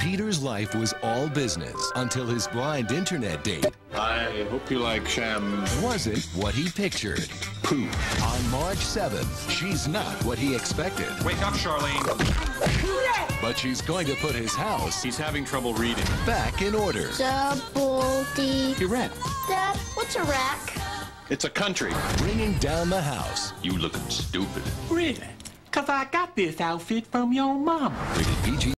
Peter's life was all business until his blind internet date I hope you like sham. wasn't what he pictured. Poo. On March 7th, she's not what he expected. Wake up, Charlene. But she's going to put his house He's having trouble reading. back in order. Double D. You read. Dad, what's a rack? It's a country. Bringing down the house. You looking stupid. Really? 'Cause I got this outfit from your mama. Rated PG.